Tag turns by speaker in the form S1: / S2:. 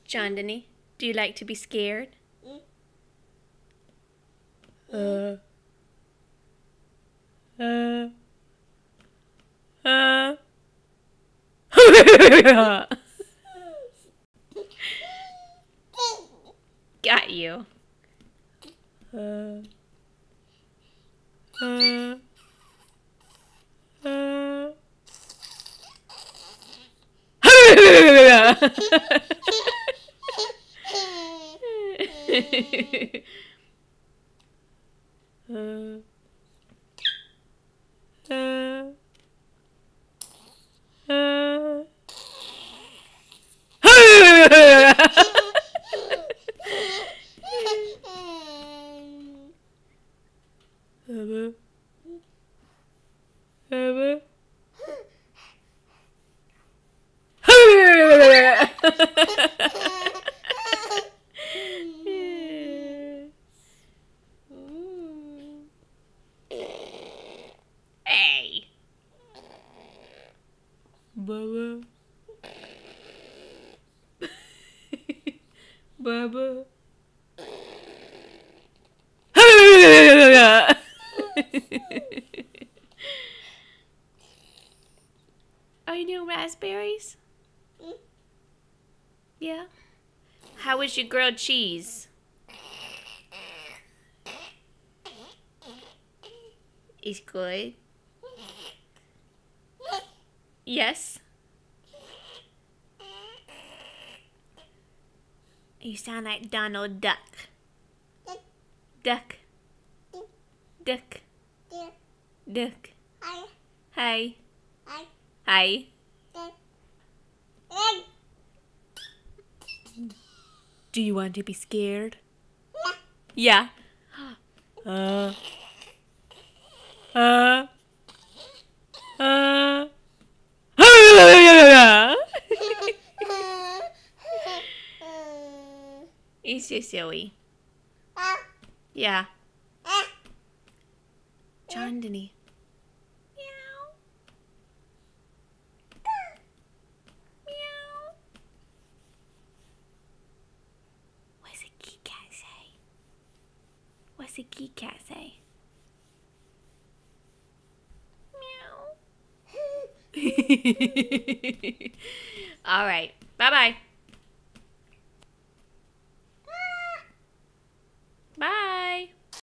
S1: Chandani, do you like to be scared? Uh. Got you. Hey. Bubba. Bubba. Are you doing raspberries? Yeah. How was your grilled cheese? It's good. Yes. You sound like Donald Duck. Duck. Duck. Duck. Hi. Hi. Do you want to be scared? Yeah. Uh. Uh. Uh. He's so silly. Yeah. Chandani. Meow. Meow. What's a kitty cat say? What's a kitty cat say? Meow. All right. Bye-bye.